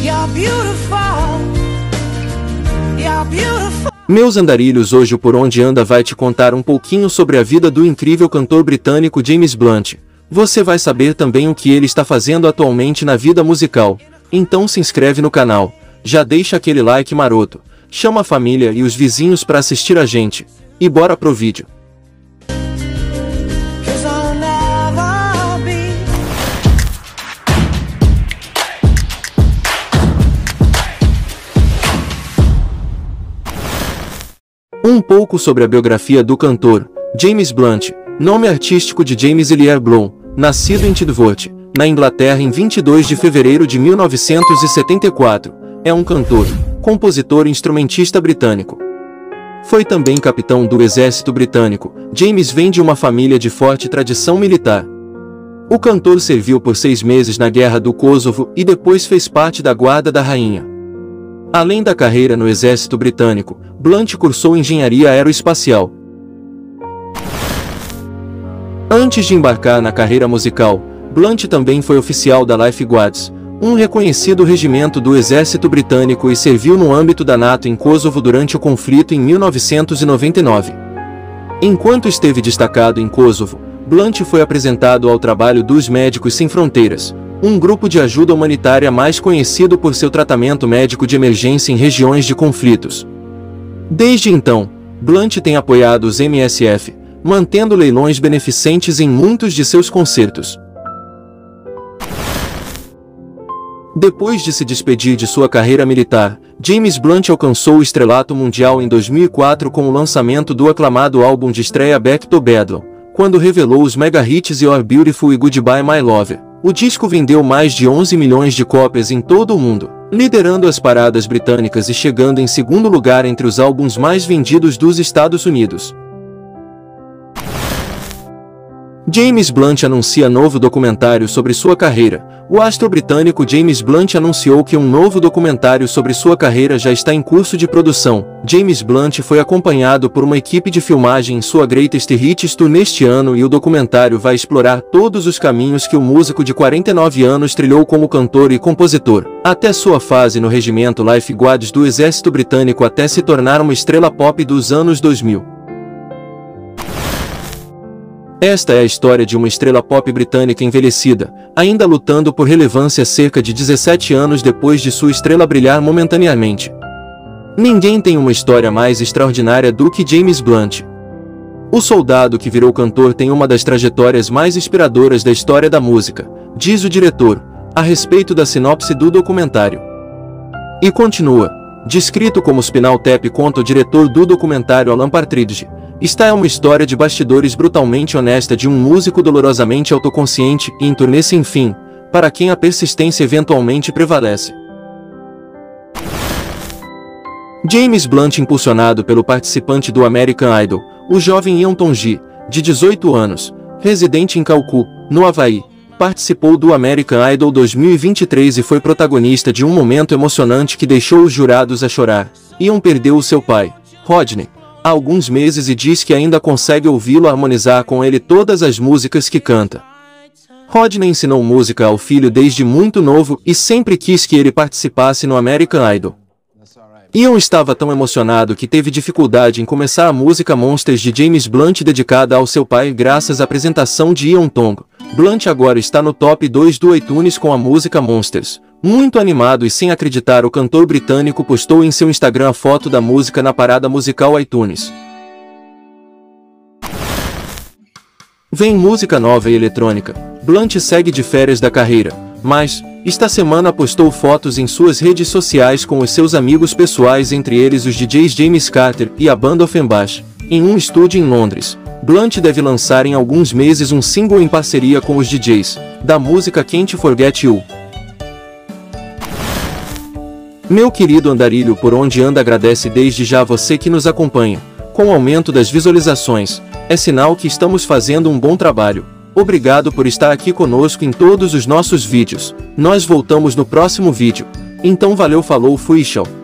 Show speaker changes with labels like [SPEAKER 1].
[SPEAKER 1] You're beautiful. You're beautiful.
[SPEAKER 2] Meus andarilhos, hoje o Por Onde Anda vai te contar um pouquinho sobre a vida do incrível cantor britânico James Blunt. Você vai saber também o que ele está fazendo atualmente na vida musical. Então se inscreve no canal, já deixa aquele like maroto, chama a família e os vizinhos para assistir a gente. E bora pro vídeo. Um pouco sobre a biografia do cantor. James Blunt, nome artístico de James Hillier Bloom, nascido em Tidworth, na Inglaterra em 22 de fevereiro de 1974, é um cantor, compositor e instrumentista britânico. Foi também capitão do Exército Britânico. James vem de uma família de forte tradição militar. O cantor serviu por 6 meses na Guerra do Kosovo e depois fez parte da Guarda da Rainha. Além da carreira no Exército Britânico, Blunt cursou Engenharia Aeroespacial. Antes de embarcar na carreira musical, Blunt também foi oficial da Life Guards, um reconhecido regimento do Exército Britânico, e serviu no âmbito da NATO em Kosovo durante o conflito em 1999. Enquanto esteve destacado em Kosovo, Blunt foi apresentado ao trabalho dos Médicos Sem Fronteiras, um grupo de ajuda humanitária mais conhecido por seu tratamento médico de emergência em regiões de conflitos. Desde então, Blunt tem apoiado os MSF, mantendo leilões beneficentes em muitos de seus concertos. Depois de se despedir de sua carreira militar, James Blunt alcançou o estrelato mundial em 2004 com o lançamento do aclamado álbum de estreia Back to Bedlam, quando revelou os mega hits You're Beautiful e Goodbye My Lover. O disco vendeu mais de 11 milhões de cópias em todo o mundo, liderando as paradas britânicas e chegando em segundo lugar entre os álbuns mais vendidos dos Estados Unidos. James Blunt anuncia novo documentário sobre sua carreira. O astro britânico James Blunt anunciou que um novo documentário sobre sua carreira já está em curso de produção. James Blunt foi acompanhado por uma equipe de filmagem em sua Greatest Hits Tour neste ano, e o documentário vai explorar todos os caminhos que o músico de 49 anos trilhou como cantor e compositor, até sua fase no regimento Life Guards do Exército Britânico até se tornar uma estrela pop dos anos 2000. Esta é a história de uma estrela pop britânica envelhecida, ainda lutando por relevância cerca de 17 anos depois de sua estrela brilhar momentaneamente. Ninguém tem uma história mais extraordinária do que James Blunt. O soldado que virou cantor tem uma das trajetórias mais inspiradoras da história da música, diz o diretor, a respeito da sinopse do documentário. E continua, descrito como Spinal Tap, conta o diretor do documentário Alan Partridge. Esta é uma história de bastidores brutalmente honesta de um músico dolorosamente autoconsciente e em turnê sem fim, para quem a persistência eventualmente prevalece. James Blunt, impulsionado pelo participante do American Idol, o jovem Ian Tongi, de 18 anos, residente em Caucu, no Havaí, participou do American Idol 2023 e foi protagonista de um momento emocionante que deixou os jurados a chorar. Ian perdeu o seu pai, Rodney, há alguns meses, e diz que ainda consegue ouvi-lo harmonizar com ele todas as músicas que canta. Rodney ensinou música ao filho desde muito novo e sempre quis que ele participasse no American Idol. Ian estava tão emocionado que teve dificuldade em começar a música Monsters de James Blunt, dedicada ao seu pai, graças à apresentação de Ian Tong. Blunt agora está no top 2 do iTunes com a música Monsters. Muito animado e sem acreditar, o cantor britânico postou em seu Instagram a foto da música na parada musical iTunes. Vem música nova e eletrônica. Blunt segue de férias da carreira, mas, esta semana postou fotos em suas redes sociais com os seus amigos pessoais, entre eles os DJs James Carter e a banda Offenbach, em um estúdio em Londres. Blunt deve lançar em alguns meses um single em parceria com os DJs, da música Can't Forget You. Meu querido andarilho, Por Onde Anda agradece desde já você que nos acompanha. Com o aumento das visualizações, é sinal que estamos fazendo um bom trabalho. Obrigado por estar aqui conosco em todos os nossos vídeos. Nós voltamos no próximo vídeo. Então valeu, falou, fui, tchau.